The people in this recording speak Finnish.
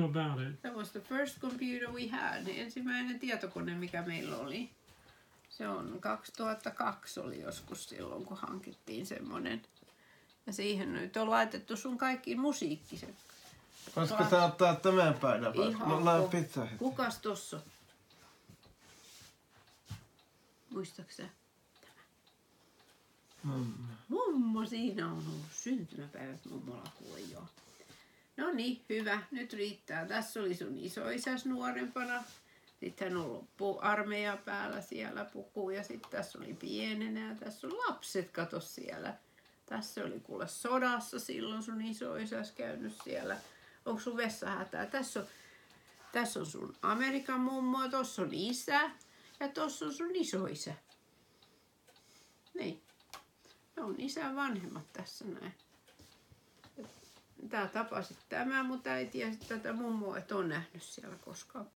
know about it. That was the first computer we had. Ensimmäinen tietokone, mikä meillä oli. Se on 2002 oli joskus silloin, kun hankittiin semmonen. Ja siihen nyt on laitettu sun kaikki musiikkiset. Voisiko sä ottaa tämän paidan vai? Ihan Me ollaan pizza heti. Kukas tossa? Muistatko sä? Mummo, siinä on ollut syntymäpäivät mummolla kuule joo. No niin, hyvä. Nyt riittää. Tässä oli sun isoisäs nuorempana. Sitten hän on ollut armeija päällä siellä puku ja sitten tässä oli pienenä ja tässä on lapset, kato siellä. Tässä oli kuule sodassa silloin sun isoisäs käynyt siellä. Onko sun vessahätää? Tässä on sun Amerikan mummo, tossa on isä ja tossa on sun isoisä. Niin. Ne on isän vanhemmat tässä näin. Tää tapasit tämä, mutta ei tiedä tätä mummoa, et ole nähnyt siellä koskaan.